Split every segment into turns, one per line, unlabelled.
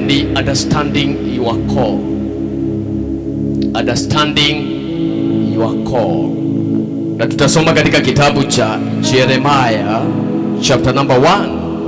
ni understanding your call. Understanding your call. Na tutasoma katika kitabu cha Jeremiah chapter number 1.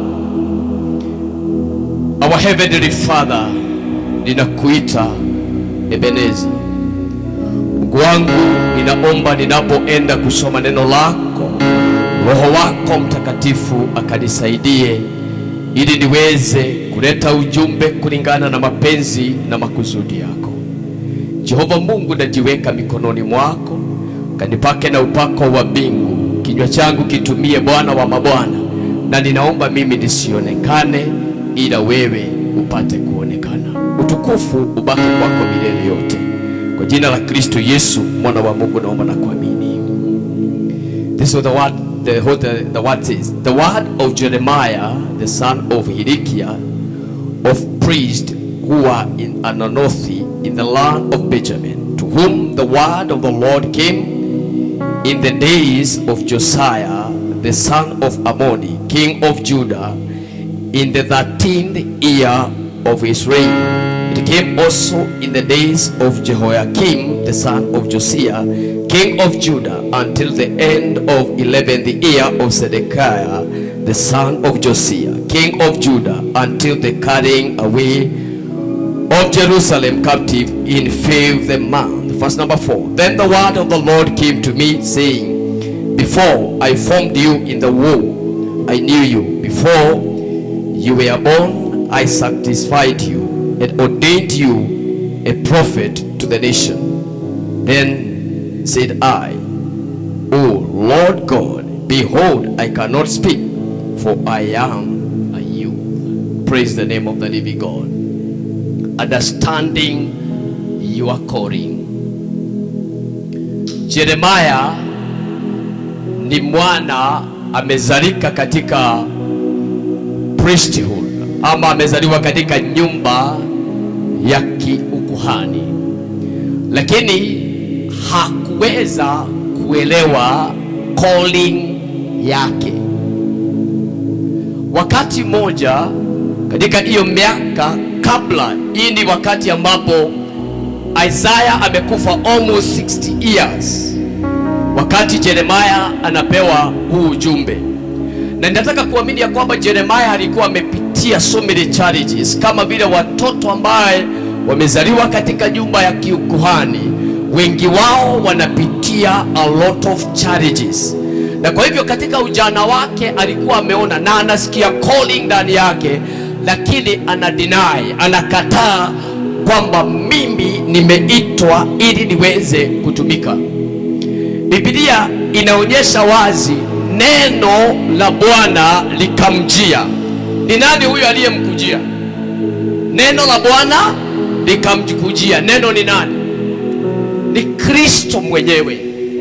Our heavenly Father, ninakuita Ebenezer. Mungu wangu, ninaomba ninapoenda kusoma neno lako, Roho wako Mtakatifu akanisaidie ili niweze kuleta ujumbe kulingana na mapenzi na makusudi yako. Jehova Mungu, najiweka mikononi mwako, kanipake na upako wa mbingu. Kinywa changu kitumie Bwana wa mabwana, na ninaomba mimi nisionekane ila wewe upate kuonekana. Utukufu ubaki kwako milele yote. Kwa jina la Kristo Yesu mwana wa Mungu naomba na kuamini. This is the word. The word says, the word of Jeremiah, the son of Hilkiah, of priests who are in Anathoth in the land of Benjamin, to whom the word of the Lord came in the days of Josiah, the son of Ammon, king of Judah, in the 13th year of his reign. It came also in the days of Jehoiakim, the son of Josiah, king of Judah, until the end of 11th year of Zedekiah, the son of Josiah, king of Judah, until the carrying away of Jerusalem captive in 5th month. Verse number 4. Then the word of the Lord came to me, saying, before I formed you in the womb, I knew you. Before you were born, I sanctified you and ordained you a prophet to the nation. Then said I, O Lord God, behold, I cannot speak, for I am a youth. Praise the name of the living God. Understanding your calling. Jeremiah ni mwana amezalika katika priesthood, ama amezaliwa katika nyumba ya kiukuhani, lakini hakuweza kuelewa calling yake. Wakati moja katika hiyo miaka kabla, hii ni wakati ambapo Isaiah amekufa almost 60 years, wakati Jeremiah anapewa huu ujumbe. Na ninataka kuamini ya kwamba Jeremiah alikuwa amepitia so many challenges, kama vile watoto ambaye wamezaliwa katika nyumba ya kiukuhani, wengi wao wanapitia a lot of challenges. Na kwa hivyo katika ujana wake alikuwa ameona na anasikia calling ndani yake, lakini anadeny, anakataa kwamba mimi nimeitwa ili niweze kutumika. Biblia inaonyesha wazi, neno la Bwana likamjia. Ni nani huyo aliyemkujia? Neno la Bwana likamjia. Neno ni nani? Ni Kristo mwenyewe.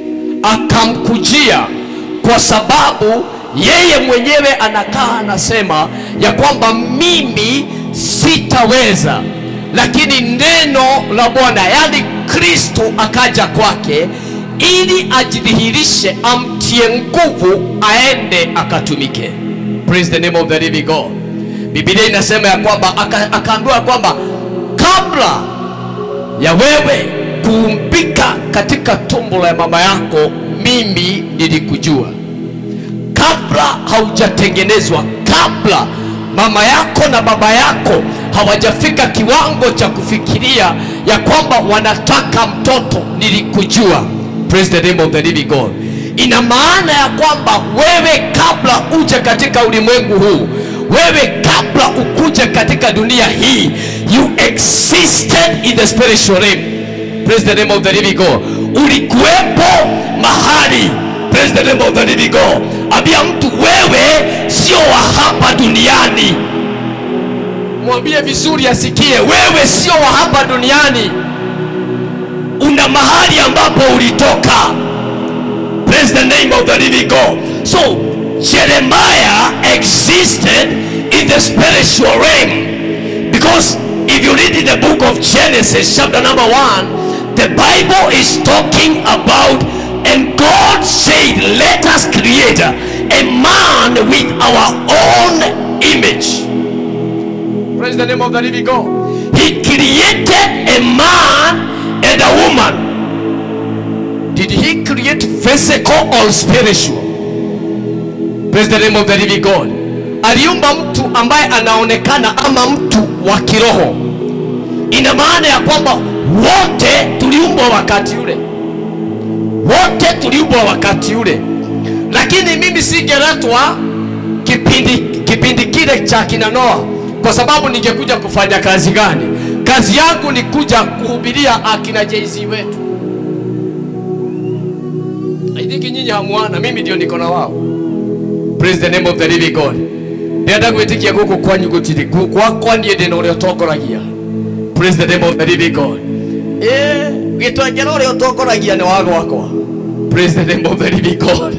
Akamkujia kwa sababu yeye mwenyewe anakaa anasema ya kwamba mimi sitaweza, lakini neno la Bwana, yani Kristo, akaja kwake ili ajidhihirishe, amtie nguvu aende akatumike. Praise the name of the living God. Biblia inasema ya kwamba akaambiwa kwamba kabla ya wewe kuumbika katika tumbo la mama yako, mimi nilikujua. Kabla haujatengenezwa, kabla mama yako na baba yako hawajafika kiwango cha kufikiria ya kwamba wanataka mtoto, nilikujua. Praise the name of the living God. Ina maana ya kwamba wewe kabla uje katika ulimwengu huu, wewe kabla ukuje katika dunia hii, you existed in the spiritual realm. Praise the name of the living God. Ulikuwepo mahali. Praise the name of the living God. Ambia mtu, wewe sio wa hapa duniani. Mwambie vizuri asikie, wewe sio wa hapa duniani. Una mahali ambapo ulitoka. Praise the name of the living God. So Jeremiah existed in the spiritual realm, because if you read in the book of Genesis chapter number 1, the Bible is talking about, and God said, let us create a man with our own image. Praise the name of the living God. He created a man and a woman. Did he create physical or spiritual? Praise the name of the living God. Aliumba mtu ambaye anaonekana ama mtu wa kiroho. Ina maana ya kwamba wote tuliumbwa wakati ule. Wote tuliumbwa wakati ule. Lakini mimi singeletwa kipindi kile cha kina Noa kwa sababu ningekuja kufanya kazi gani? Kazi yangu ni kuja kuhubiria akina Jay-Z wetu. I think nyinyi hamuana, mimi ndio niko na wao. Praise the name of the living God. Nenda gwitikia guku kwanyu gutiri kwa ndiye ndino uri otongoragia. Praise the name of the living God. Gitwengera uri otongoragia ni wago wakwa. Praise the name of the living God.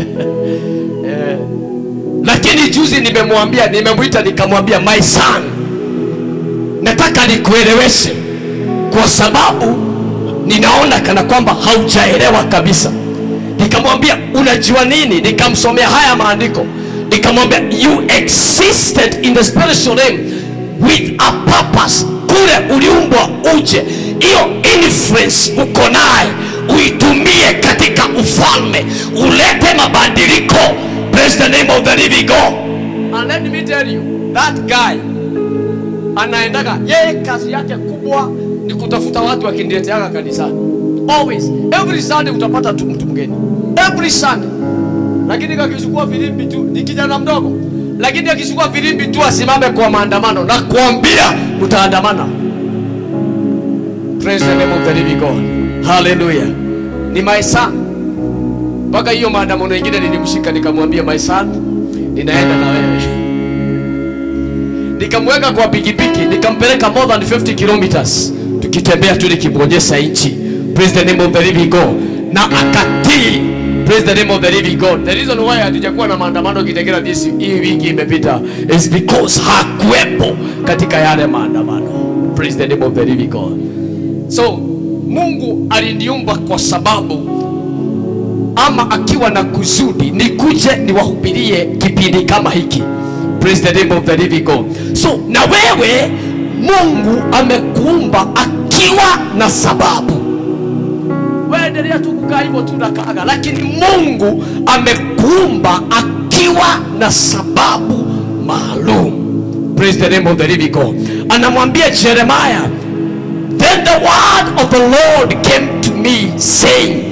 Lakini juzi nimemuita nikamwambia, my son, nataka nikueleweshe kwa sababu ninaona kana kwamba haujaelewa kabisa. Nikamwambia, unajua nini? Nikamsomea haya maandiko. Nikamwambia, you existed in the spiritual realm with a purpose. Kule uliumbwa uje, hiyo influence uko naye uitumie katika ufalme, ulete mabadiliko. Praise the name of the living God. And let me tell you, that guy anaendaga, yeye kazi yake kubwa ni kutafuta watu wakindileteaga kanisani. Always, every Sunday utapata tu mtu mgeni. Every Sunday. Lakini akishukua filimbi tu, ni kijana mdogo. Lakini akishukua filimbi tu asimame kwa maandamano na kuambia mtaandamana. Praise the name of the living God. Hallelujah. Ni my son. Mpaka hiyo maandamano mengine nilimshika nikamwambia, my son, ninaenda na wewe. Nikamweka kwa pikipiki, nikampeleka more than 50 kilometers. Tukitembea tu nikimwonyesha nchi. Praise the name of the living God. Na akatii. Praise the name of the living God. The reason why hatujakuwa na maandamano Kitengela hii wiki imepita is because hakuepo katika yale maandamano. Praise the name of the living God. So Mungu aliniumba kwa sababu ama akiwa na kusudi nikuje niwahubirie kipindi kama hiki. Praise the name of the living God. So na wewe Mungu amekuumba akiwa na sababu. Wewe endelea tu kukaa hivyo tu nakaaga, lakini Mungu amekuumba akiwa na sababu maalum. Praise the name of the living God. Anamwambia Jeremiah, then the word of the Lord came to me saying,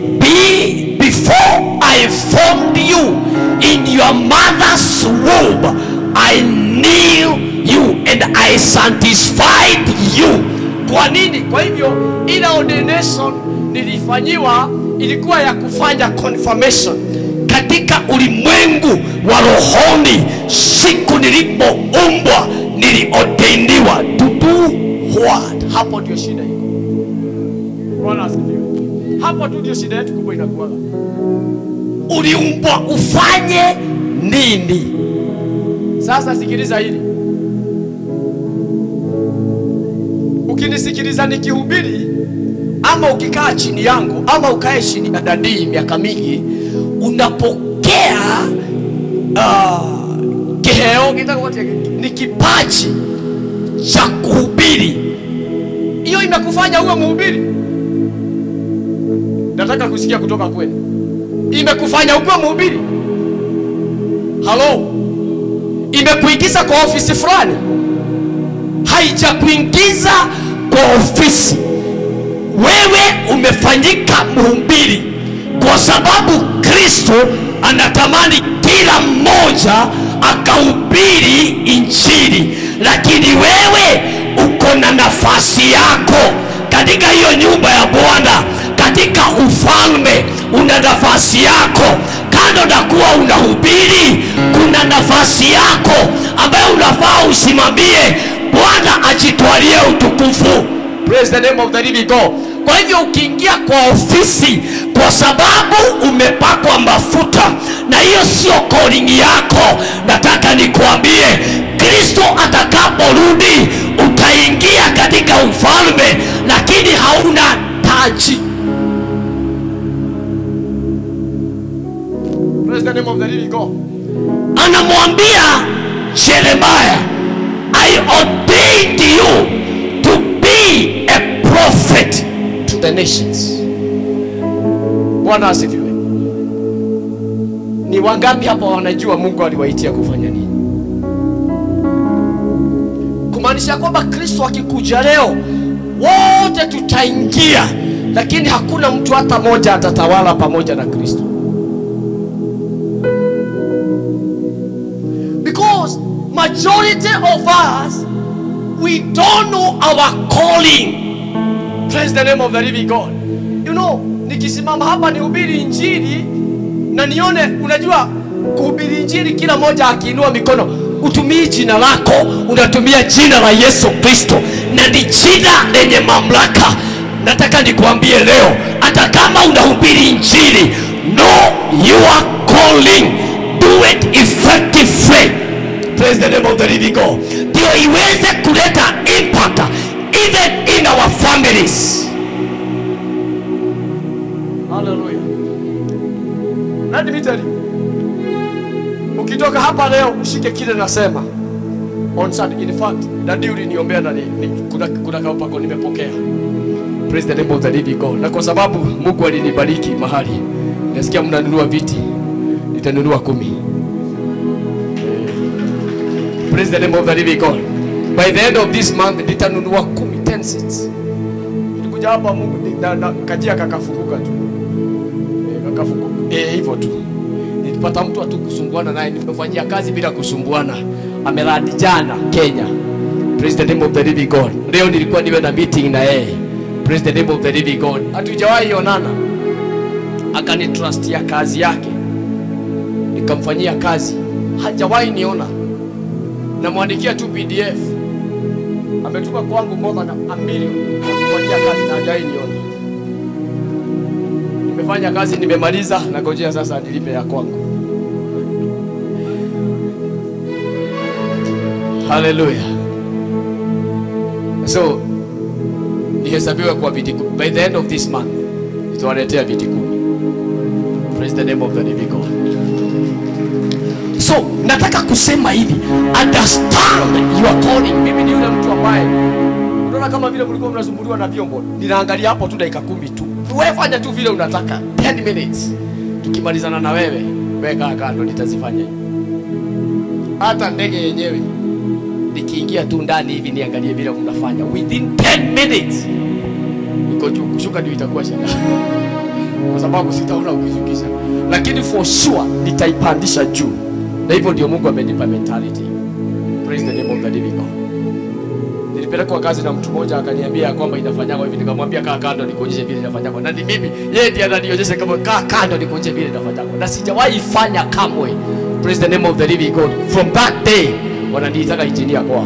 before I formed you in your mother's womb, I knew you and I sanctified you. Kwa nini? Kwa hivyo ile ordination nilifanyiwa ilikuwa ya kufanya confirmation katika ulimwengu wa rohoni. Siku nilipoumbwa niliordainiwa to do what? Hapo ndio shida iko. Bwana asifiwe. Hapo tu ndio shida yetu kubwa inakuwa. Uliumbwa ufanye nini? Sasa sikiliza hili. Ukinisikiliza nikihubiri ama ukikaa chini yangu ama ukae chini ya dadii miaka mingi, unapokea kiheo ni kipaji cha kuhubiri. Hiyo imekufanya uwe mhubiri. Nataka kusikia kutoka kwenu. Imekufanya uwe mhubiri? Hello? Imekuingiza kwa ofisi fulani? Haijakuingiza kwa ofisi. Wewe umefanyika mhubiri kwa sababu Kristo anatamani kila mmoja akahubiri injili. Lakini wewe uko na nafasi yako katika hiyo nyumba ya Bwana, katika ufalme una nafasi yako. Kando na kuwa unahubiri, kuna nafasi yako ambayo unafaa usimamie, Bwana ajitwalie utukufu. Praise the name of the living God. Kwa hivyo ukiingia kwa ofisi kwa sababu umepakwa mafuta na hiyo sio calling yako, nataka nikuambie Kristo atakaporudi utaingia katika ufalme lakini hauna taji. Praise the name of the living God. Anamwambia Jeremiah, I ordain the nations. Bwana asifiwe. Ni wangapi hapa wanajua Mungu aliwaitia kufanya nini? Kumaanisha kwamba Kristo akikuja leo wote tutaingia, lakini hakuna mtu hata moja atatawala pamoja na Kristo. Because majority of us, we don't know our calling. Praise the name of the living God. You know, nikisimama hapa nihubiri injili na nione, unajua kuhubiri injili kila moja akiinua mikono, utumii jina lako, unatumia jina la Yesu Kristo, na ni jina lenye mamlaka. Nataka nikuambie leo, hata kama unahubiri injili, know your calling, do it effectively. Praise the name of the living God. Ndio iweze kuleta impact even in our families. Hallelujah. Let me tell you, ukitoka hapa leo ushike kile nasema. On Sunday, in fact, dadi uliniombea na kuna kaupako nimepokea. Praise the name of the living God. Na kwa sababu Mungu alinibariki mahali, nasikia mnanunua viti, nitanunua 10. Praise the name of the living God. By the end of this month nitanunua 10 seats. Nilikuja hapa Mungu kajia kakafunguka tu. Kakafunguka. Hivyo tu. Nilipata mtu atu kusumbuana naye, nimefanyia kazi bila kusumbuana. Ameradi jana Kenya. Praise the name of the living God. Leo nilikuwa niwe na meeting na yeye. Praise the name of the living God. Hatujawahi onana. Akanitrust ya kazi yake, nikamfanyia kazi. Hajawahi niona. Namwandikia tu PDF. Ametuma kwangu more than $1 million kufanyia kazi na hajawahi niona. Nimefanya kazi, nimemaliza, na ngojea sasa nilipe ya kwangu. Hallelujah. So nihesabiwa kwa viti 10. By the end of this month nitawaletea viti 10. Praise the name of the living God. So nataka kusema hivi, understand your calling. Mimi ni yule mtu ambaye unaona kama vile mlikuwa mnasumbuliwa na vyombo, ninaangalia hapo tu dakika 10 tu. Wewe fanya tu vile unataka, 10 minutes. Tukimalizana na wewe, weka kando, nitazifanya. Hata ndege yenyewe nikiingia tu ndani hivi niangalie vile unafanya, within 10 minutes niko juu. Kushuka ndio itakuwa shida, kwa sababu sitaona ukishukisha, lakini for sure nitaipandisha juu. Na hivyo ndio Mungu amenipa mentality. Praise the name of the living God. Nilipelekwa kazi na mtu mmoja akaniambia kwamba inafanywa hivi, nikamwambia kaa kando nikuonyeshe vile inafanywa. Na ni mimi, yeye ndiye ananionyesha kama kaa kando nikuonyeshe vile inafanywa. Na sijawahi fanya kamwe. Praise the name of the living God. From that day wananiitaka engineer kwa.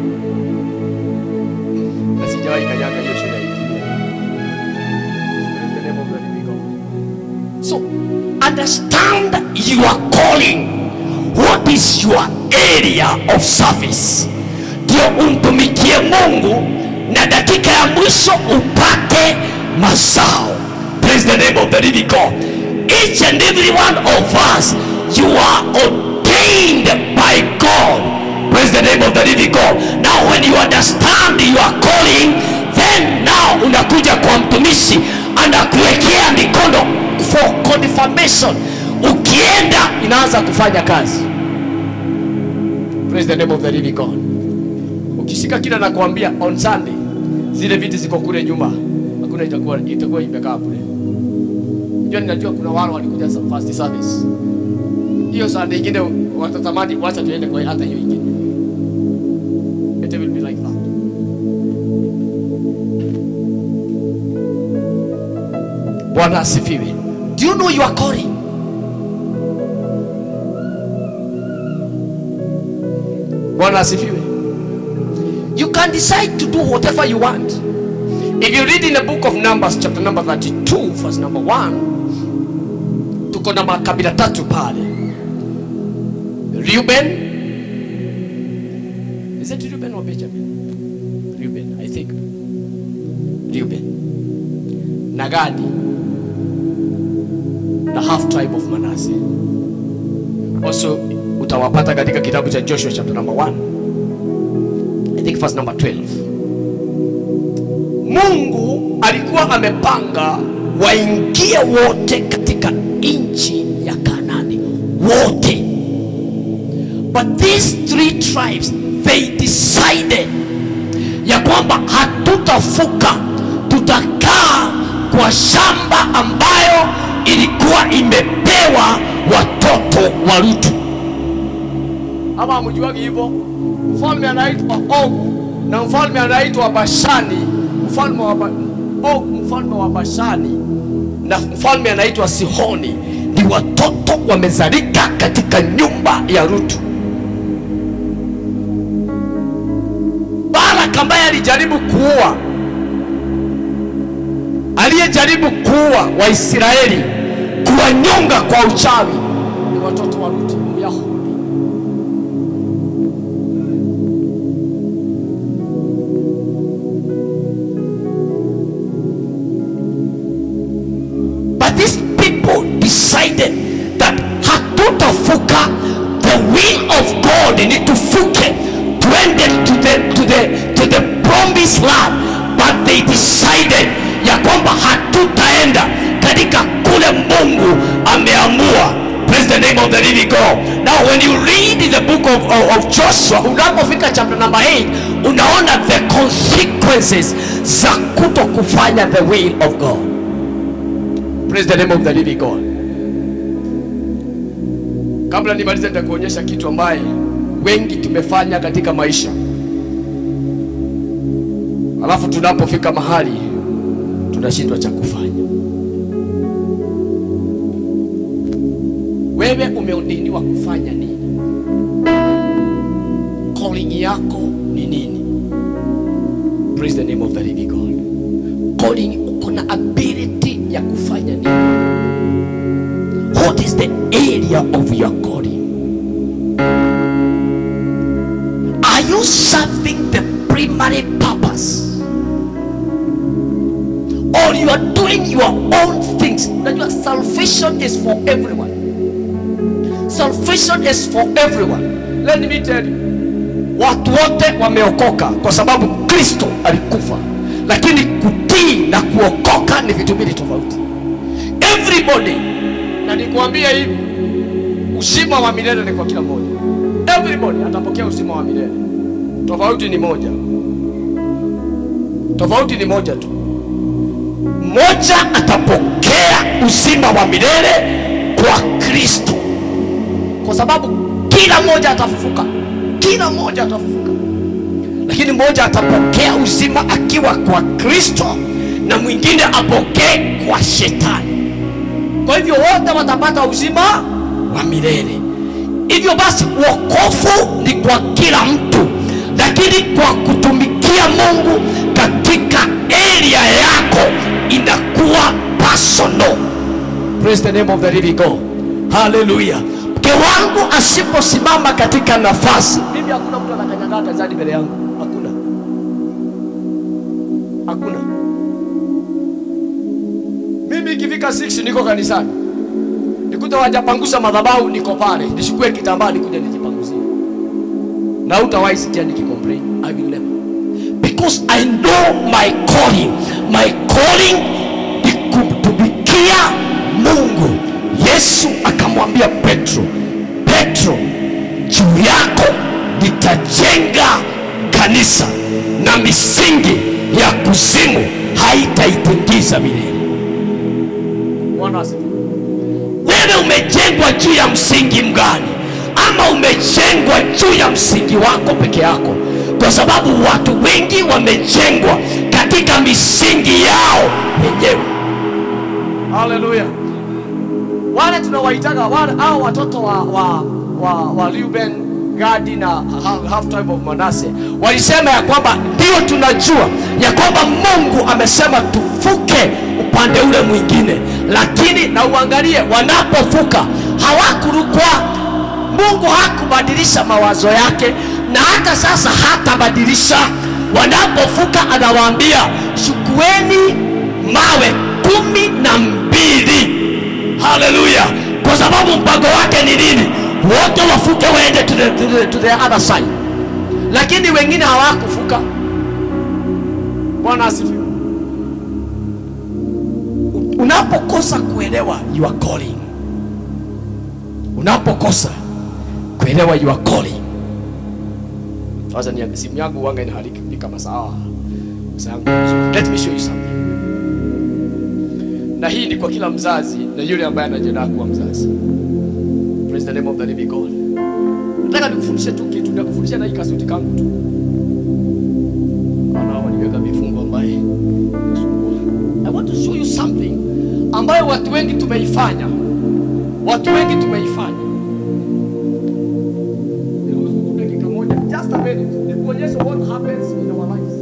Na sijawahi kanyaga hiyo shule hii. Praise the name of the living God. So understand your calling. What is your area of service? Ndio umtumikie Mungu na dakika ya mwisho upate mazao. Praise the name of the living God. Each and every one of us, you are ordained by God. Praise the name of the living God. Now when you understand your calling, then now unakuja kwa mtumishi, anakuwekea mikono for confirmation. Ukienda inaanza kufanya kazi. Praise the name of the living God. Ukishika kila na kuambia on Sunday, zile viti ziko kule nyuma, hakuna itakuwa imekaa kule. Unajua ninajua kuna wale walikuja first service. Hiyo Sunday nyingine watatamani wacha tuende kwa hata hiyo nyingine. It will be like that. Bwana asifiwe. Do you know your calling? Bwana asifiwe. You can decide to do whatever you want. If you read in the book of Numbers chapter number 32 verse number 1, tuko na makabila 3 pale. Reuben, is it Reuben or Benjamin? Reuben, I think. Reuben, Nagadi, the half tribe of Manasseh. Also utawapata katika kitabu cha Joshua chapter number 1, I think verse number 12. Mungu alikuwa amepanga waingie wote katika nchi ya Kanaani wote. But these 3 tribes, they decided ya kwamba hatutafuka, tutakaa kwa shamba ambayo ilikuwa imepewa watoto wa Lutu. Ama mjuagi hivyo? Mfalme anaitwa Ogu na mfalme anaitwa Bashani. Mfalme wa Bashani na mfalme anaitwa Sihoni ni watoto wamezalika katika nyumba ya Lutu. Balak ambaye aliyejaribu kuua Waisraeli, kuwanyonga kwa uchawi, ni watoto wa Lutu, Myahudi. But these people decided that hatutafuka the will of God, ni tufuke tuende to the promised land. But they decided ya kwamba hatutaenda katika kule Mungu ameamua. Praise the name of the living God. Now when you read in the book of Joshua, unapofika chapter number 8, unaona the consequences za kutokufanya the will of God. Praise the name of the living God. Kabla nimalize nitakuonyesha kitu ambaye wengi tumefanya katika maisha, alafu tunapofika mahali tunashindwa cha kufanya. Wewe umeudiniwa kufanya nini? Calling yako ni nini? Praise the name of the living God. Calling, kuna ability ya kufanya nini? What is the area of your calling? Are you serving the primary purpose? Or you are doing your own things? Salvation is for everyone. Salvation is for everyone. Let me tell you, watu wote wameokoka kwa sababu Kristo alikufa. Lakini kutii na kuokoka ni vitu mbili tofauti. Everybody, na nikwambia hivi, uzima wa milele ni kwa kila mmoja. Everybody atapokea uzima wa milele. Tofauti ni moja. Tofauti ni moja tu. Mmoja atapokea uzima wa milele kwa Kristo, kwa sababu kila mmoja atafufuka. Kila mmoja atafufuka. Lakini mmoja atapokea uzima akiwa kwa Kristo na mwingine apokee kwa shetani. Kwa hivyo wote watapata uzima wa milele. Hivyo basi wokovu ni kwa kila mtu, lakini kwa kutumikia Mungu katika area yako inakuwa personal. Praise the name of the living God. Hallelujah. Mke wangu asiposimama katika nafasi, mimi hakuna mtu anakanyaga kanisani mbele yangu. Hakuna. Hakuna. Mimi ikifika 6 niko kanisani. Nikuta wajapangusha madhabahu, niko pale. Nishukue kitambaa nikuja nijipanguzie. Na utawahi sikia nikicomplain. I will never. Because I know my calling. My calling ni kutumikia Mungu. Yesu akamwambia Petro, Petro, juu yako nitajenga kanisa na misingi ya kuzimu haitaitingiza milele. Bwana asifiwe. Wewe umejengwa juu ya msingi mgani? Ama umejengwa juu ya msingi wako peke yako? Kwa sababu watu wengi wamejengwa katika misingi yao wenyewe. Hallelujah. Wale tunawaitaga hao watoto wa Reuben, Gadi na half tribe of Manasseh walisema ya kwamba ndio tunajua ya kwamba Mungu amesema tufuke upande ule mwingine, lakini na uangalie wanapofuka hawakurukwa. Mungu hakubadilisha mawazo yake, na hata sasa hatabadilisha. Wanapofuka anawaambia chukueni mawe 12. Hallelujah. Kwa sababu mpango wake ni nini? Wote wafuke waende to the other side. Lakini wengine hawakufuka. Bwana asifiwe. unapokosa kuelewa your calling, unapokosa kuelewa your calling. Sasa ni simu yangu wanga inaharibika masaa. Let me show you something. Na hii ni kwa kila mzazi na yule ambaye anajiandaa kuwa mzazi. Praise the name of the living God. Nataka nikufundishe tu kitu, nikufundisha na hii kasuti kangu tu. Ana waniweka vifungo ambaye I want to show you something ambayo watu wengi tumeifanya. Watu wengi tumeifanya. Dakika moja, just a minute. Nikuonyeshe what happens in our lives.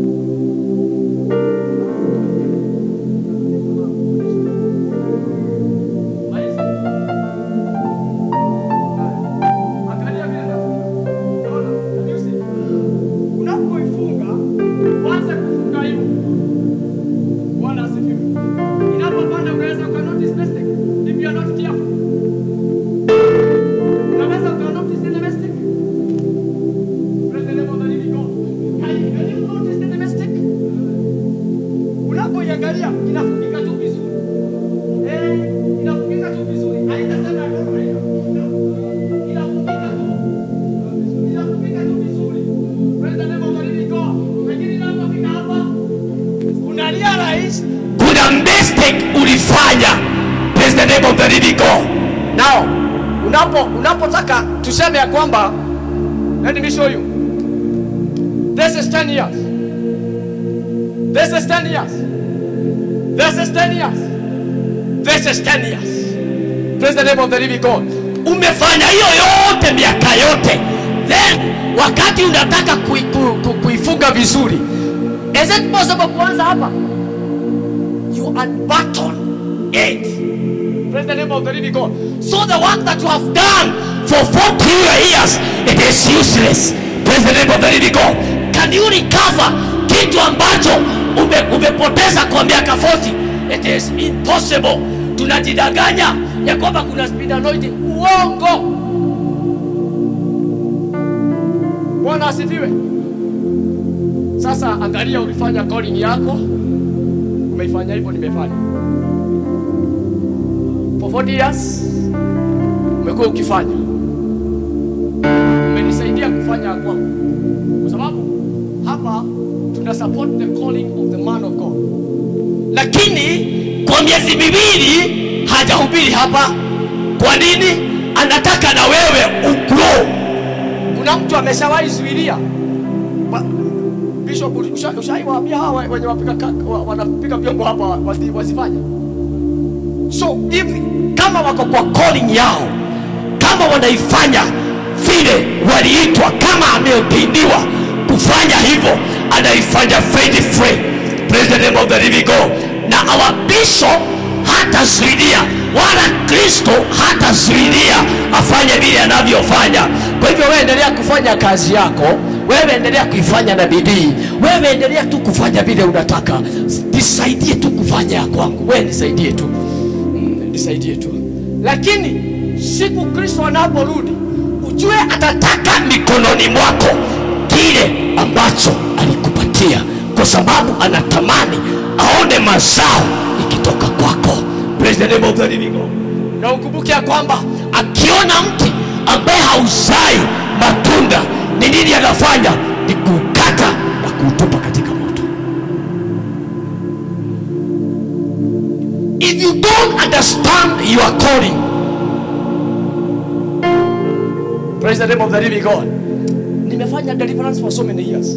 Now, unapotaka tuseme ya kwamba, let me show you. This is 10 years. This is 10 years. This is 10 years. This is 10 years. Praise the name of the living God. Umefanya hiyo yote miaka yote. Then wakati unataka kuifunga vizuri, is it possible kuanza hapa? You unbutton it. Praise the name of the living God. So the work that you have done for 40 years, it is useless. Praise the name of the living God. Can you recover kitu ambacho umepoteza kwa miaka 40? It is impossible. Tunajidanganya ya kwamba kuna speed anointing. Uongo. Bwana asifiwe. Sasa angalia ulifanya calling yako. Umeifanya hivyo, nimefanya. For 40 years umekuwa ukifanya. Umenisaidia kufanya kwangu. Kwa sababu hapa tuna support the calling of the man of God. Lakini kwa miezi miwili hajahubiri hapa. Kwa nini? Anataka na wewe ugrow. Kuna mtu ameshawahi zuilia. Bishop ushaiwaambia hawa wenye wanapiga vyombo hapa wasifanye. So hivi kama wako kwa calling yao, kama wanaifanya vile waliitwa, kama ameopiniwa kufanya hivyo, anaifanya faithfully. Praise the name of the living God. Na our bishop hatazuilia, wala Kristo hatazuilia afanye vile anavyofanya. Kwa hivyo wewe endelea kufanya kazi yako, wewe endelea kuifanya na bidii, wewe endelea tu kufanya vile unataka. Nisaidie tu kufanya ya kwangu, wewe nisaidie tu. Nisaidie tu. Lakini siku Kristo anaporudi, ujue atataka mikononi mwako kile ambacho alikupatia, kwa sababu anatamani aone mazao ikitoka kwako. Praise the name of the living God. Na ukumbuke kwamba akiona mti ambaye hauzai matunda, ni nini anafanya? Ni kukata na kutupa katika moto. If you don't understand your calling, praise the name of the living God. Nimefanya deliverance for so many years.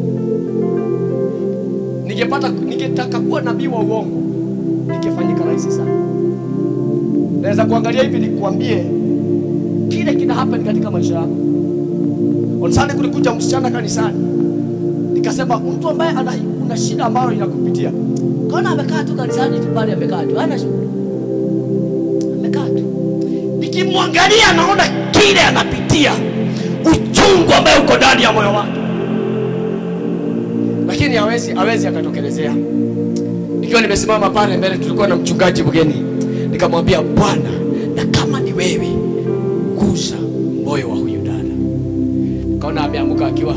Ningetaka kuwa nabii wa uongo, ningefanyika rahisi sana. Naweza kuangalia hivi nikuambie kile kina happen katika maisha yako. On Sunday kulikuja msichana kanisani. Nikasema mtu ambaye una shida ambayo inakupitia. Kaona amekaa tu kanisani tu pale, amekaa tu. Hana shughuli. Amekaa tu. Nikimwangalia naona kile anapitia, uchungu ambao uko ndani ya moyo wake. Lakini hawezi akatokelezea. Nikiwa nimesimama pale mbele, tulikuwa na mchungaji mgeni. Nikamwambia, Bwana, na kama ni wewe, gusa moyo wa huyu dada. Kaona ameamuka akiwa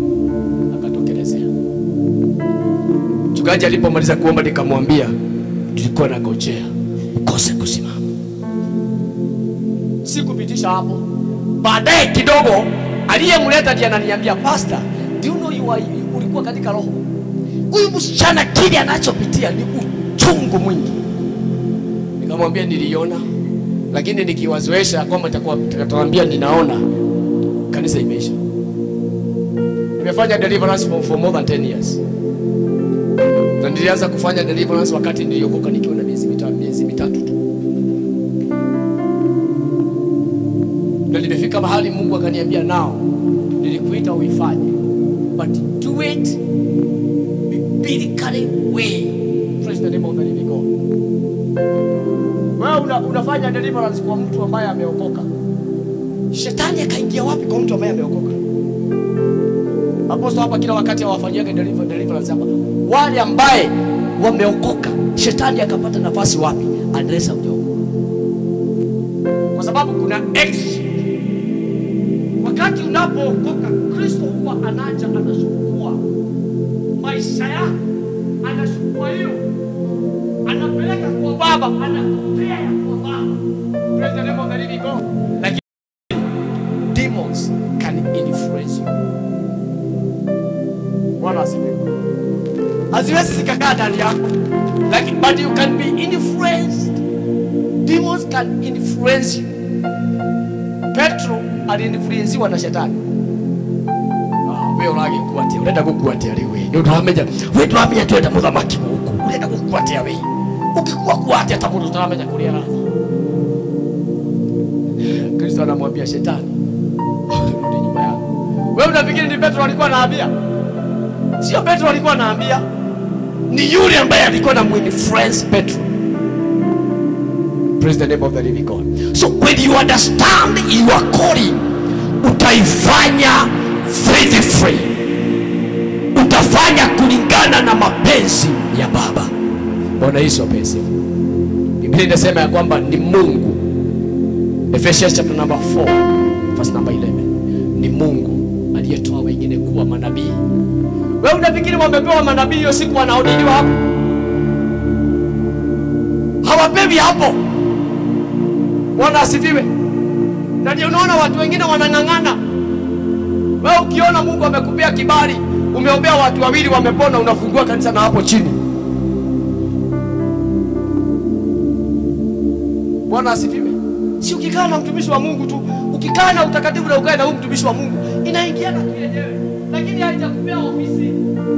akatokelezea. Mchungaji alipomaliza kuomba, nikamwambia, nilikuwa nangojea ukose kusimama. Sikupitisha hapo. Baadaye kidogo aliyemleta ndiye ananiambia, pastor, do you know ulikuwa katika roho? Huyu msichana kile anachopitia ni uchungu mwingi. Nikamwambia niliona, lakini nikiwazoesha kwamba nitakwambia ninaona, kanisa imeisha. Nimefanya deliverance for more than 10 years. Na nilianza kufanya deliverance wakati niliokoka nikiwa na miezi mitatu tu. Na nimefika mahali Mungu akaniambia, nao nilikuita uifanye, but do it biblically way. Praise the name of the living God. Wewe unafanya deliverance kwa mtu ambaye ameokoka. Shetani akaingia wapi kwa mtu ambaye ameokoka? Apostle hapa kila wakati hawafanyaga deliverance hapa. Wale ambaye wameokoka, shetani akapata nafasi wapi? Adresa hujaokoka. Kwa sababu kuna wakati unapookoka, Kristo huwa anaja anachukua maisha yako, anachukua hiyo, anapeleka kwa Baba, anakupea ya kwa Baba. Praise the name of the living God. Like demons can influence you. Bwana asifiwe. Haziwezi zikakaa ndani yako, like, but you can be influenced. Demons can influence you. Petro aliinfluensiwa na shetani. Wewe unage kuatia, unaenda kukuatia wewe. Ndio tunameja. Wewe tuambia tuenda mudhamaki huko. Unaenda kukuatia wewe. Ukikuwa kuatia tabudu tunameja kulia raha. Kristo anamwambia shetani, rudi nyuma yangu. Wewe unafikiri ni Petro alikuwa anaambia? Sio Petro alikuwa anaambia. Ni yule ambaye alikuwa na influence Petro. Praise the name of the living God. So when you understand your calling, utaifanya faithfully. Utafanya kulingana na mapenzi ya Baba. Bwana Yesu apenzi. Biblia inasema ya kwamba ni Mungu. Ephesians chapter number 4 verse number 11. Ni Mungu aliyetoa wengine kuwa manabii. Wewe unafikiri wamepewa manabii hiyo siku wanaodiliwa hapo? Hawapewi hapo. Bwana asifiwe. Na ndio unaona watu wengine wanangangana. Wewe ukiona Mungu amekupea kibali, umeombea watu wawili wamepona, unafungua kanisa na hapo chini. Bwana asifiwe. Si ukikaa na mtumishi wa Mungu tu, ukikaa na utakatifu na ukae na huyu mtumishi wa Mungu, inaingiana tu yenyewe, lakini haijakupea ofisi.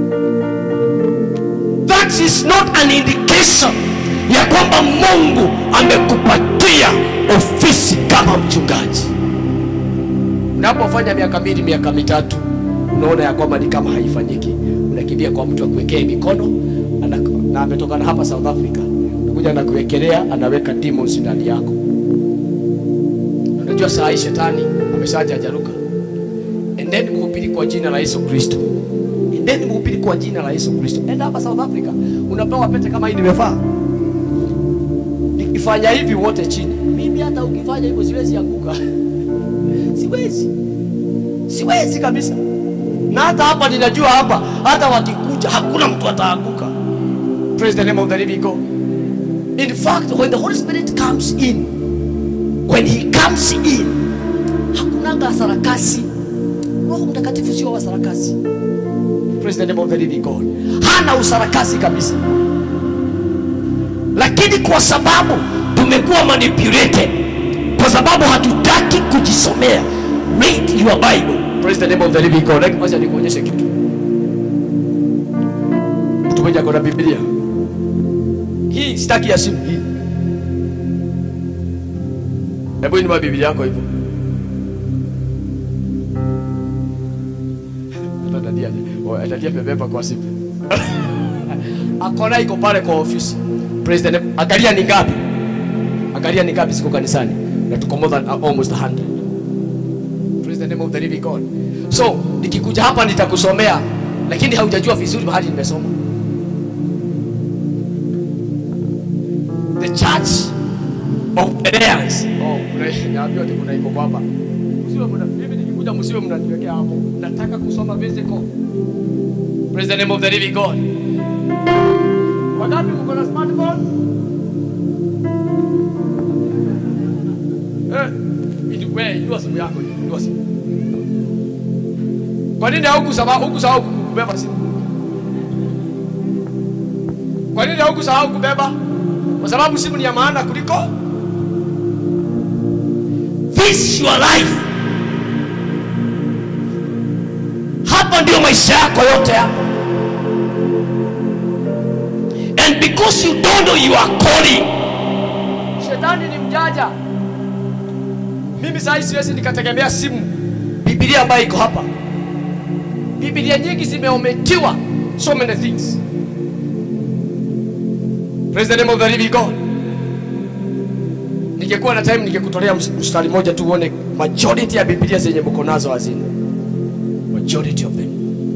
That is not an indication ya kwamba Mungu amekupatia ofisi kama mchungaji. Unapofanya miaka 2, miaka 3, unaona ya kwamba ni kama haifanyiki, unakimbia kwa mtu akuwekee mikono, na ametoka na hapa South Africa, unakuja na kuwekelea, anaweka demons ndani yako. Unajua saa hii shetani ameshaja jaruka. Endeni mhubiri kwa jina la Yesu Kristo. Endeni mhubiri kwa jina la Yesu Kristo. Enda hapa South Africa, unapewa pete kama hii nimevaa. Nikifanya hivi wote chini. Mimi hata ukifanya hivyo siwezi anguka. Siwezi kabisa. Na hata hapa ninajua hapa, hata wakikuja hakuna mtu ataanguka. Praise the name of the living God. In fact, when the Holy Spirit comes in, when he comes in, hakunanga sarakasi. Roho Mtakatifu sio wa sarakasi. Praise the name of the living God. Hana usarakasi kabisa. Lakini kwa sababu tumekuwa manipulated, kwa sababu hatutaki kujisomea, read your Bible. Praise the name of the living God. Ngoja nikuonyeshe kitu. Mtu mmoja kwa Biblia. Hii sitaki ya simu hii. Hebu inua Biblia yako hivyo. Atatia pepepa kwa simu. Akona iko pale kwa ofisi. Praise the name. Angalia ni ngapi? Angalia ni ngapi siko kanisani? Na tuko more than almost 100. Praise the name of the living God. So, nikikuja hapa nitakusomea, lakini haujajua vizuri mahali nimesoma. The Church of Bereans. Naambiwa kuna iko hapa. Msiwe mimi nikikuja msiwe mnaniwekea hapo. Nataka kusoma physical. Praise the name of the living God. Wakati uko na smartphone? Wewe ndio simu yako hiyo, ndio simu. Kwa nini hukusahau kubeba simu? Kwa nini hukusahau kubeba? Kwa sababu simu ni ya maana kuliko this your life. Hapa ndio maisha yako yote hapa. And because you don't know you are calling. Shetani ni mjanja. Mimi sasa siwezi nikategemea simu. Biblia ambayo iko hapa. Biblia nyingi zimeometiwa so many things. Praise the name of the living God. Ningekuwa na time ningekutolea mstari moja tu uone majority ya Biblia zenye mko nazo hazina. Majority of them.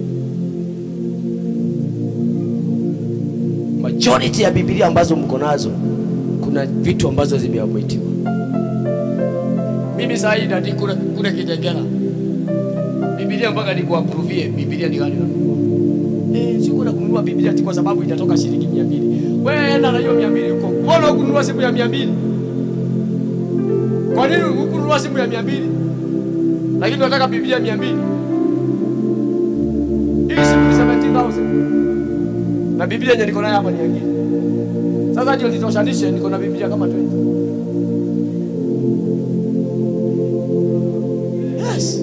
Majority ya Biblia ambazo mko nazo kuna vitu ambazo zimeometiwa. Mimi sasa hii kule Kitengela. Biblia mpaka nikuapprove Biblia ni gani unanunua? Siko na kununua Biblia kwa sababu itatoka shilingi 200. Wewe enda na hiyo 200 huko. Mbona hukununua simu ya 200? Kwa nini hukununua simu ya 200? Lakini unataka Biblia 200. Hii simu ni 17,000. Na Biblia yenye niko nayo hapa ni nyingine. Sasa ndio nitoshanishe niko na Biblia kama 20. Yes.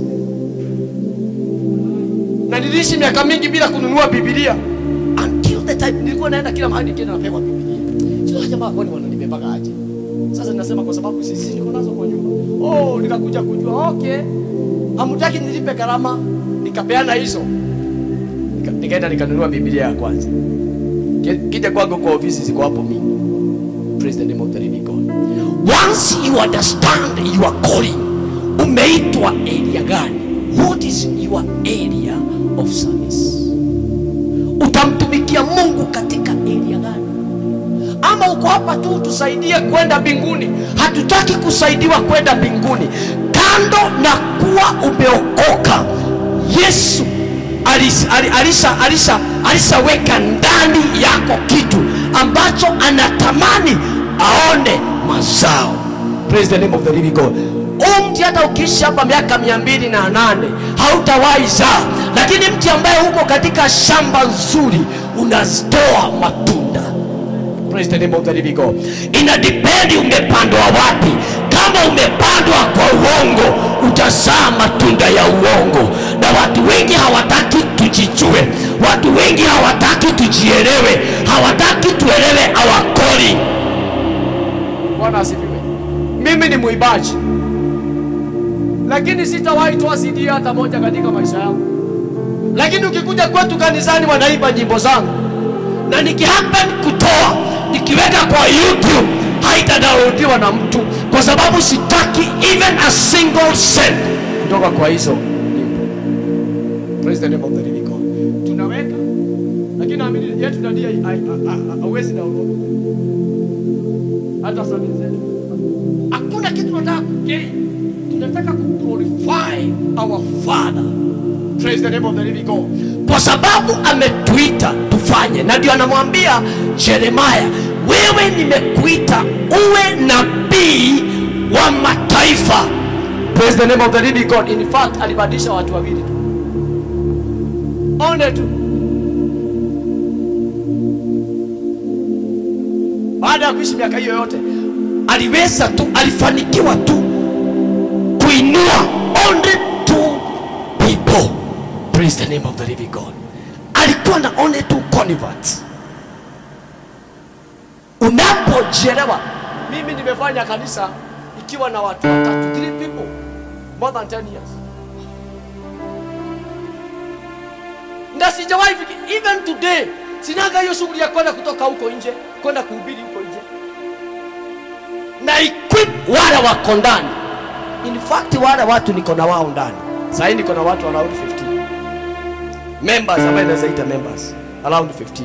Na niliishi miaka mingi bila kununua Biblia until the time nilikuwa naenda kila mahali nikienda napewa Biblia. Sio jamaa kwani wananibeba aje. Sasa ninasema kwa sababu sisi niko nazo kwa nyumba. Nikakuja kujua okay. Hamtaki nilipe gharama, nikapeana hizo. Nikaenda nikanunua Biblia ya kwanza. Kija kwangu kwa ofisi ziko hapo mingi. Praise the name of the living God. Once you understand your calling, umeitwa area gani? What is your area of service? Utamtumikia Mungu katika area gani? Ama uko hapa tu tusaidie kwenda mbinguni? Hatutaki kusaidiwa kwenda mbinguni. Kando na kuwa umeokoka, Yesu alishaweka ndani yako kitu ambacho anatamani aone mazao. Praise the name of the living God. Mti hata ukiishi hapa miaka 208 hautawahi zaa, lakini mti ambaye uko katika shamba nzuri unazitoa matunda. Praise the name of the living God. Inadepend umepandwa wapi. Kama umepandwa kwa uongo, utazaa matunda ya uongo. Na watu wengi hawataki tujijue. Watu wengi hawataki tujielewe. Hawataki tuelewe our calling. Bwana asifiwe. Mimi ni muibaji, lakini sitawahi toa CD hata moja katika maisha yangu. Lakini ukikuja kwetu kanisani wanaimba nyimbo zangu. Na nikihappen kutoa, nikiweka kwa YouTube, haitadownloadiwa na mtu kwa sababu sitaki even a single cent kutoka kwa hizo nyimbo. Praise the name of the living God. Tunaweka, lakini amini yetu ndio hawezi download. Hata sababu zetu. Hakuna kitu tunataka kugei. Tunataka kuglorify our Father. Praise the name of the living God. Kwa sababu ametuita tufanye. Na ndio anamwambia Jeremiah, wewe nimekuita uwe nabii wa mataifa. Praise the name of the living God. In fact, alibadilisha watu wawili tu. One tu. Baada ya kuishi miaka hiyo yote, aliweza tu, alifanikiwa tu kuinua only 2 people. Praise the name of the living God. Alikuwa na only 2 converts. Unapojelewa, mimi nimefanya kanisa ikiwa na watu 3 people more than 10 years. Na sijawahi even today sinaga hiyo shughuli ya kwenda kutoka huko nje kwenda kuhubiri huko nje. Na equip wale wako ndani. In fact wale watu niko na wao ndani. Sasa niko na watu around 15 members, ama inazaita members around 15.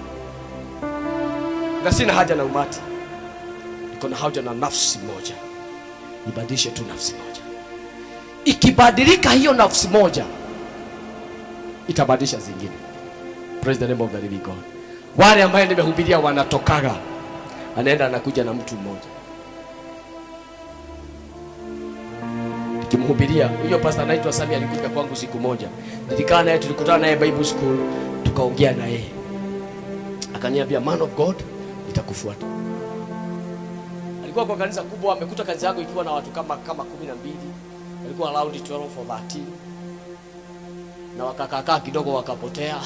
Na sina haja na umati, niko na haja na nafsi moja. Nibadilishe tu nafsi moja. Ikibadilika hiyo nafsi moja, itabadilisha zingine. Praise the name of the living God. Wale ambao nimehubiria wanatokaga, anaenda anakuja na mtu mmoja. Nikimhubiria, huyo pastor anaitwa Sami alikuja kwangu siku moja. Nilikaa naye, tulikutana naye Bible school, tukaongea na yeye. Akaniambia, man of God, nitakufuata. Alikuwa kwa kanisa kubwa, amekuta kanisa yako ikiwa na watu kama 12. Alikuwa around 12 or 13. Na wakakaa kidogo wakapotea.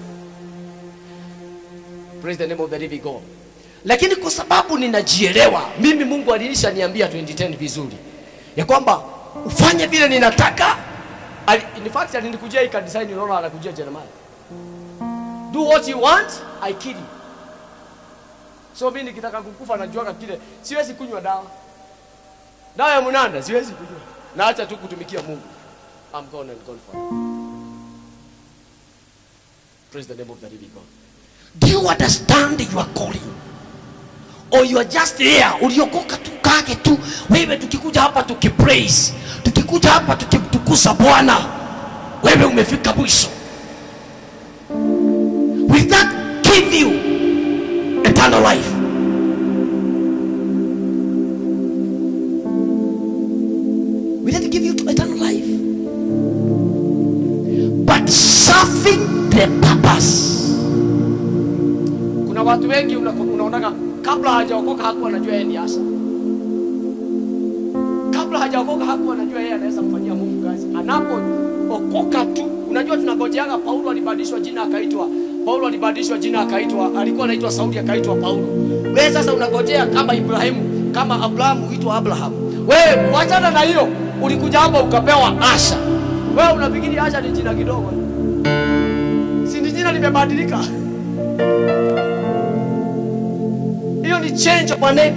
Praise the name of the living God. Lakini kwa sababu ninajielewa, mimi Mungu alishaniambia 2010 vizuri ya kwamba ufanye vile ninataka. In fact alinikujia hii kanisa, unaona anakujia Jeremiah. Do what you want, I kill you. So mimi nikitaka kukufa najua kile, siwezi kunywa dawa. Dawa ya munanda siwezi kunywa. Naacha tu kutumikia Mungu. I'm gone and gone for. Praise the name of the living God. Do you understand your calling? Or you are just there, uliokoka tu kage tu, wewe tukikuja hapa tukipraise, tukikuja hapa tukimtukuza Bwana, wewe umefika mwisho. Will that give you eternal life? Will that give you eternal life? But serving the purpose. Kuna watu wengi unaona kabla hajaokoka hakuwa anajua yeye ni Asha. Kabla hajaokoka hakuwa anajua yeye anaweza kufanyia Mungu kazi. Anapookoka tu, unajua tunagojeanga Paulo alibadilishwa jina akaitwa alikuwa anaitwa Sauli akaitwa Paulo. Wewe sasa unagojea kama Ibrahimu, kama Abrahamu huitwa Abraham. Wewe wachana na hiyo, ulikuja hapa ukapewa Asha. Wewe unafikiri Asha ni jina kidogo? Si ni jina limebadilika. Hiyo ni change of name.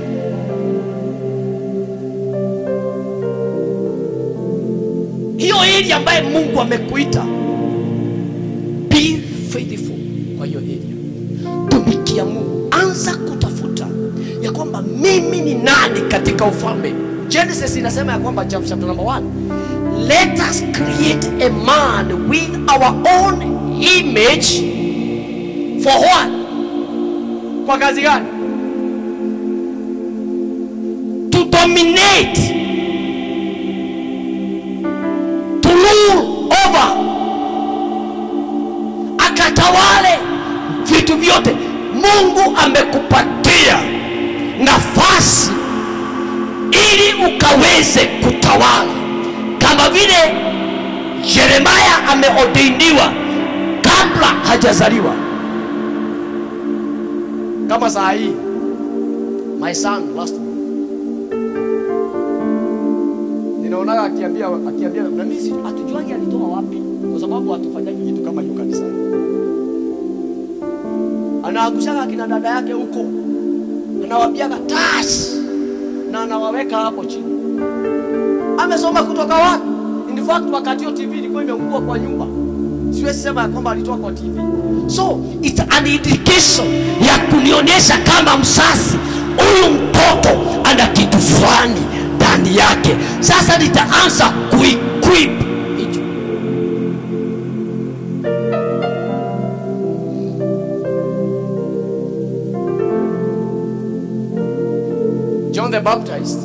Hiyo area ambaye Mungu amekuita, be faithful kwa hiyo area. Tumikia Mungu, anza kutafuta ya kwamba mimi ni nani katika ufalme. Genesis inasema ya kwamba chapter number 1, let us create a man with our own image. For what? Kwa kazi gani? To dominate, to rule over, akatawale vitu vyote. Mungu amekupatia nafasi ili ukaweze kutawala, kama vile Jeremiah ameordainiwa kabla hajazaliwa. Kama saa hii my son last week, ninaona akiambia na mimi hatujuangi alitoa wapi, kwa sababu hatufanyaji kitu kama hiyo kanisani. Anaagusha akina dada yake huko, anawaambia tash na anawaweka hapo chini. Amesoma kutoka wapi? In fact wakati hiyo TV ilikuwa imeungua kwa nyumba, siwezi sema kwamba alitoa kwa TV. So it's an indication ya kunionyesha kama msasi, huyu mtoto ana kitu fulani ndani yake. Sasa nitaanza kuequip hicho. John the Baptist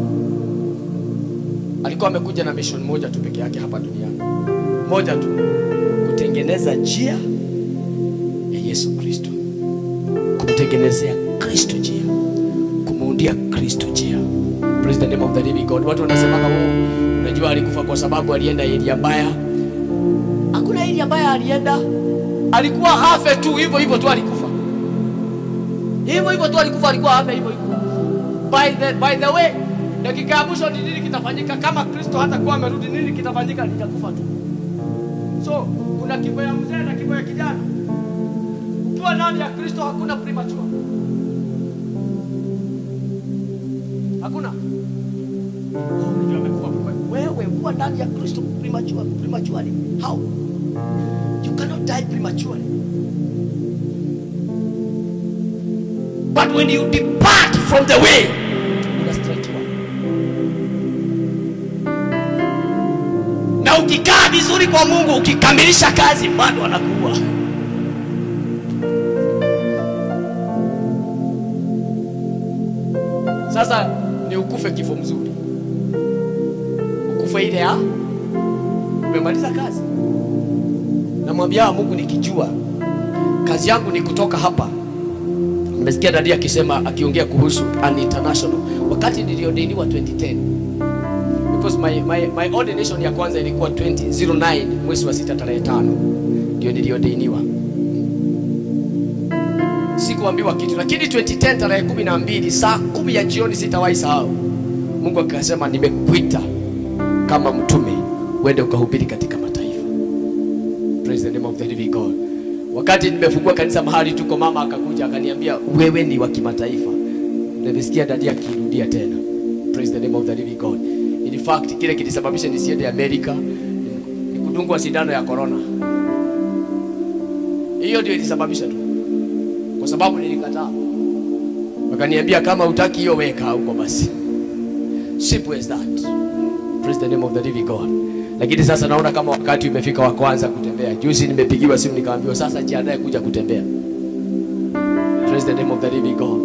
alikuwa amekuja na mission moja tu peke yake hapa duniani. Moja tu, kutengeneza njia ya Yesu Kristo. Kumtengenezea Kristo njia. Kumuundia Kristo njia. Praise the name of the living God. Watu wanasema unajua alikufa kwa sababu alienda area mbaya. Hakuna area mbaya alienda. Alikuwa afe tu hivyo tu alikufa. Hivyo tu alikufa, alikuwa afe hivyo. By the way, dakika ya mwisho ni nini kitafanyika kama Kristo hata kuwa amerudi? Nini kitafanyika? Nitakufa tu. So kuna kifo ya mzee na kifo ya kijana. Ukiwa ndani ya Kristo hakuna premature. Hakuna. Unajua amekufa wewe ukiwa ndani ya Kristo prematurely. How? You cannot die prematurely. But when you depart from the way, you are straight one. Na ukikaa vizuri kwa Mungu, ukikamilisha kazi, bado anakuwa. Sasa ni ukufe kifo mzuri, ukufe ile ya umemaliza kazi. Namwambia Mungu, nikijua kazi yangu ni kutoka hapa. Nimesikia dadi akisema, akiongea kuhusu an international, wakati niliodainiwa 2010, because my ordination ya kwanza ilikuwa 2009 mwezi wa 6 tarehe 5 ndio niliodainiwa. Sikuambiwa kitu, lakini 2010 tarehe 12 saa 10 ya jioni, sitawahi sahau, Mungu akasema, nimekuita kama mtume uende ukahubiri katika mataifa. Praise the name of the living God. Wakati nimefungua kanisa mahali tuko, mama akakuja akaniambia, wewe ni wa kimataifa. Nilisikia dadi akirudia tena. Praise the name of the living God. In fact, kile kilisababisha nisiende Amerika ni kudungwa sindano ya corona. Hiyo ndio ilisababisha tu, kwa sababu nilikataa. Wakaniambia, kama hutaki hiyo weka huko basi. Simple as that. Praise the name of the living God. Lakini sasa naona kama wakati umefika wa kwanza kutembea. Juzi nimepigiwa simu nikaambiwa, sasa jiandae kuja kutembea. Praise the name of the living God.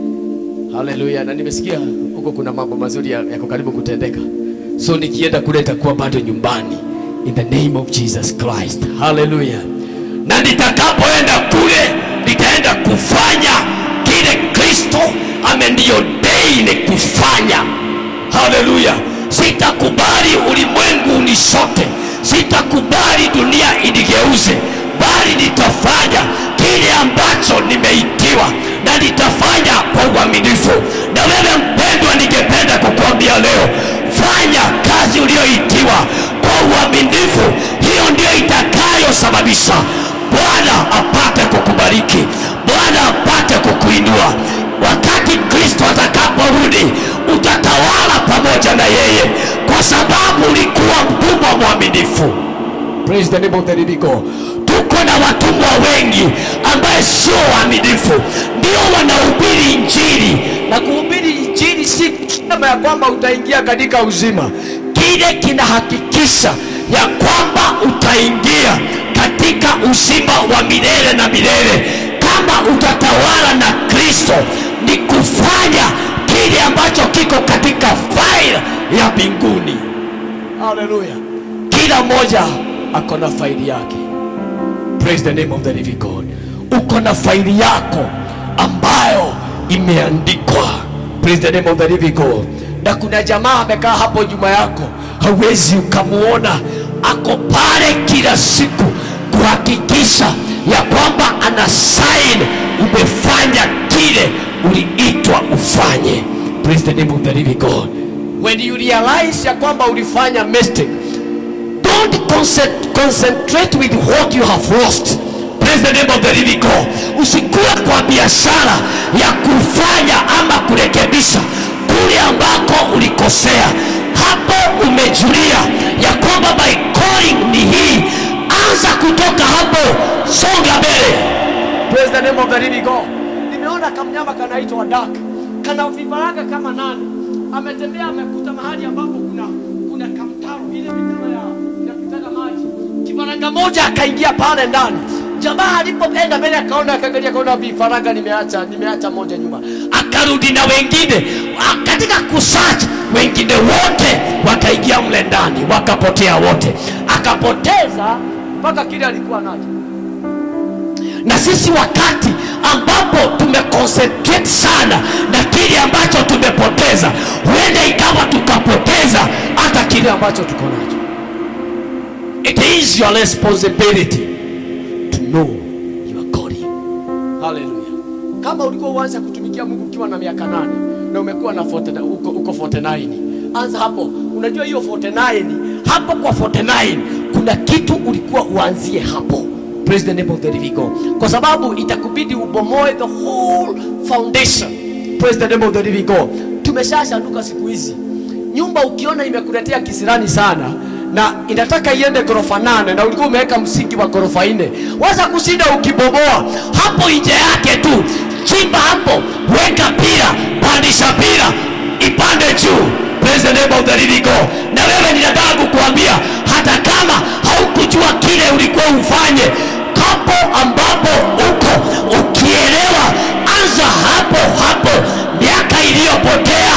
Hallelujah. Na nimesikia huko kuna mambo mazuri yako karibu kutendeka. So nikienda kule itakuwa bado nyumbani, in the name of Jesus Christ. Hallelujah. Na nitakapoenda kule nitaenda kufanya kile Kristo ameniodaini kufanya. Hallelujah. Sitakubali ulimwengu unisote, sitakubali dunia inigeuze, bali nitafanya kile ambacho nimeitiwa, na nitafanya kwa uaminifu. Na wewe mpendwa, ningependa kukuambia leo, fanya kazi uliyoitiwa kwa uaminifu. Hiyo ndio itakayosababisha Bwana apate kukubariki, Bwana apate kukuinua. Wakati Kristo atakaporudi, utatawala pamoja na yeye, kwa sababu ulikuwa mtumwa mwaminifu. Praise the name of the living God. Tuko na watumwa wengi ambaye sio waaminifu, ndio wanahubiri injili. Na kuhubiri injili si kama ya kwamba utaingia katika uzima. Kile kinahakikisha ya kwamba utaingia katika uzima wa milele na milele kama utatawala na Kristo, ni kufanya kile ambacho kiko katika faili ya mbinguni. Hallelujah. Kila mmoja ako na faili yake. Praise the name of the living God. Uko na faili yako ambayo imeandikwa. Praise the name of the living God. Na kuna jamaa amekaa hapo nyuma yako, hawezi ukamuona, ako pale kila siku kuhakikisha ya kwamba ana sign umefanya kile uliitwa ufanye. Praise the name of the living God. When you realize ya kwamba ulifanya mistake, don't concentrate with what you have lost. Praise the name of the living God. Usikuwa kwa biashara ya kufanya ama kurekebisha kule ambako ulikosea. Hapo umejulia ya kwamba my calling ni hii, anza kutoka hapo, songa mbele. Praise the name of the living God. Nimeona kamnyama kanaitwa duck, kana vifaranga kama 8. Ametembea amekuta mahali ambapo kuna kamtaro ile mitaro ya kutaka maji. Kifaranga moja akaingia pale ndani. Jamaa alipoenda mbele akaona, akaangalia, akaona vifaranga nimeacha moja nyuma. Akarudi na wengine, katika kusearch wengine wote wakaingia mle ndani, wakapotea wote. Akapoteza mpaka kile alikuwa nacho. Na sisi wakati ambapo tumeconcentrate sana na kile ambacho tumepoteza, huenda ikawa tukapoteza hata kile ambacho tuko nacho. It is your responsibility to know your calling. Hallelujah. Kama ulikuwa uanza kutumikia Mungu ukiwa na miaka 8 na umekuwa na 40 uko 49, anza hapo. Unajua hiyo 49, hapo kwa 49 kuna kitu ulikuwa uanzie hapo. Praise the name of the living God. Kwa sababu itakubidi ubomoe the whole foundation. Praise the name of the living God. Tumeshashanduka siku hizi. Nyumba ukiona imekuletea kisirani sana na inataka iende ghorofa 8 na ulikuwa umeweka msingi wa ghorofa 4, waza kushinda ukibomoa hapo nje yake tu. Chimba hapo, weka pira, pandisha pira, ipande juu. Praise the name of the living God. Na wewe ninataka kukuambia, hata kama haukujua kile ulikuwa ufanye, hapo ambapo uko ukielewa, anza hapo hapo. Miaka iliyopotea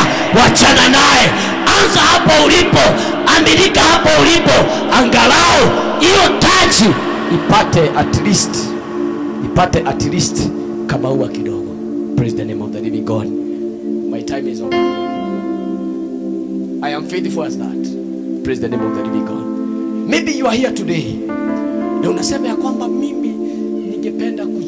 angalau hiyo taji ipate at least kama ua kidogo. Praise the name of the living God. My time is over. I am faithful as that. Praise the name of the living God. Maybe you are here today na unasema ya kwamba mimi ningependa